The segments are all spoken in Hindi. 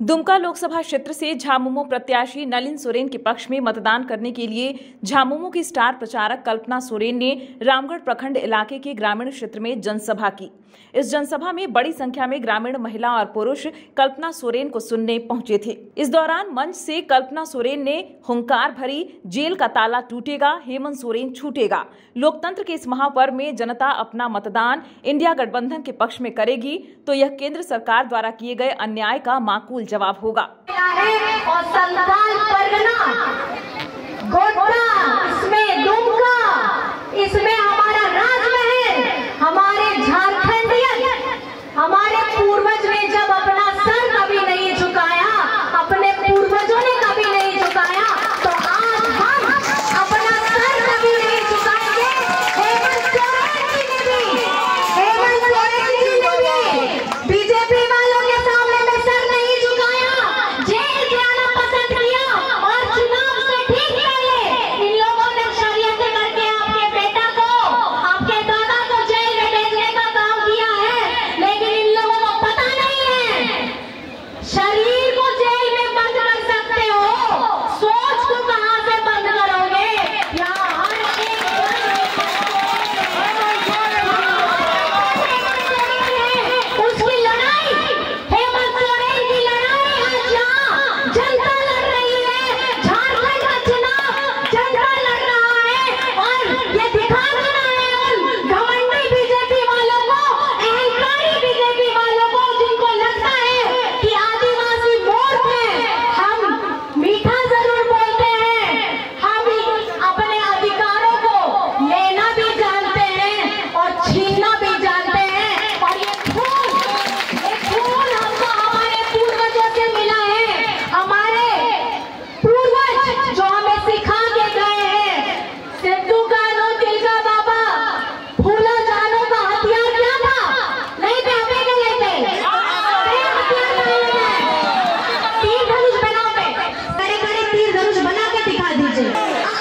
दुमका लोकसभा क्षेत्र से झामुमो प्रत्याशी नलिन सोरेन के पक्ष में मतदान करने के लिए झामुमो की स्टार प्रचारक कल्पना सोरेन ने रामगढ़ प्रखंड इलाके के ग्रामीण क्षेत्र में जनसभा की। इस जनसभा में बड़ी संख्या में ग्रामीण महिला और पुरुष कल्पना सोरेन को सुनने पहुंचे थे। इस दौरान मंच से कल्पना सोरेन ने हुंकार भरी, जेल का ताला टूटेगा, हेमंत सोरेन छूटेगा। लोकतंत्र के इस महापर्व में जनता अपना मतदान इंडिया गठबंधन के पक्ष में करेगी तो यह केंद्र सरकार द्वारा किए गए अन्याय का माकूल जवाब होगा। और संताल परगना, गोड्डा, इसमें दुमका, इसमें हमारा राजमहल, हमारे झारखंडियन, हमारे पूर्वज ने जब अपना सर कभी नहीं झुकाया, अपने पूर्वजों ने कभी नहीं झुकाया, तो आज हम अपना सर कभी नहीं झुकाएंगे। हेमंत सोरेन जी ने भी बीजेपी वालों के सामने में सर नहीं झुकाया, जेल जाना पसंद किया और चुनाव से ठीक पहले इन लोगों ने षड्यंत्र करके आपके बेटा को, आपके दादा को जेल में भेजने का काम किया है। लेकिन इन लोगों को पता नहीं है, शरीर को जेल में बंद कर सकते हो, सोच को कहां से बंद करोगे। यहाँ हर उसकी लड़ाई, हेमंत सोरेन की लड़ाई आज यहाँ जनता लड़ रही है। झारखंड का चुनाव जनता लड़ रहा है और ये दिखा देना है उन घमंडी बीजेपी वालों को, अहंकारी बीजेपी वालों को, जिनको लगता है कि आदिवासी मूर्ख हैं। हम मीठा जरूर बोलते हैं, हम अपने अधिकारों को लेना भी जानते हैं और छीनना भी जानते हैं। और ये खून हमको हमारे पूर्वजों से मिला है। हमारे पूर्वज जो हमें सिखा के गए हैं, सिद्धू कान्हू, तिलका बाबा, फूला जानू का हथियार क्या था? नहीं पे हमें के लेते तीर धनुष बनाओ पे, करे करे तीर धनुष बना के दिखा दीजिए।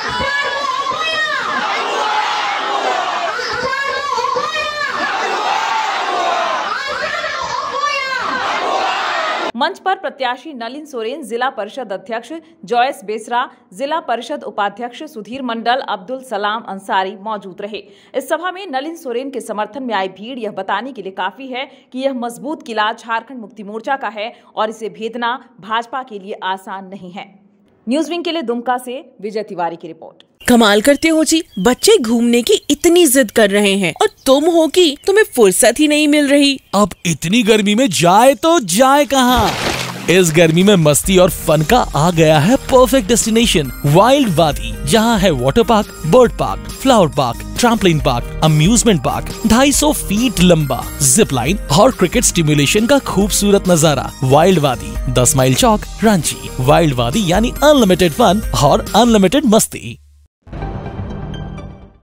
मंच पर प्रत्याशी नलिन सोरेन, जिला परिषद अध्यक्ष जॉयस बेसरा, जिला परिषद उपाध्यक्ष सुधीर मंडल, अब्दुल सलाम अंसारी मौजूद रहे। इस सभा में नलिन सोरेन के समर्थन में आई भीड़ यह बताने के लिए काफी है कि यह मजबूत किला झारखंड मुक्ति मोर्चा का है और इसे भेदना भाजपा के लिए आसान नहीं है। न्यूज विंग के लिए दुमका से विजय तिवारी की रिपोर्ट। कमाल करते हो जी, बच्चे घूमने की इतनी जिद कर रहे हैं और तुम हो कि तुम्हें फुर्सत ही नहीं मिल रही। अब इतनी गर्मी में जाए तो जाए कहाँ? इस गर्मी में मस्ती और फन का आ गया है परफेक्ट डेस्टिनेशन, वाइल्ड वादी, जहाँ है water park, bird park, flower park, trampoline park, amusement park, 250 feet लंबा, जिप लाइन और क्रिकेट स्टिमुलेशन का खूबसूरत नजारा। वाइल्ड वादी, 10 माइल चौक, रांची। वाइल्ड वादी यानी अनलिमिटेड फन और अनलिमिटेड मस्ती।